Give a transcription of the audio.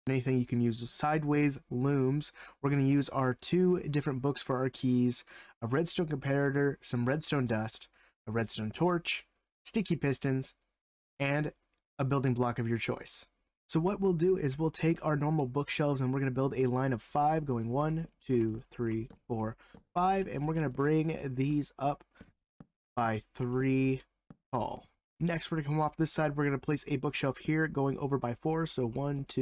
anything. You can use sideways looms. We're going to use our 2 different books for our keys, a redstone comparator, some redstone dust, a redstone torch, sticky pistons, and a building block of your choice. So what we'll do is we'll take our normal bookshelves and we're going to build a line of 5 going 1, 2, 3, 4, 5, and we're going to bring these up by 3 tall. Next, we're going to come off this side. We're going to place a bookshelf here going over by 4. So 1, 2,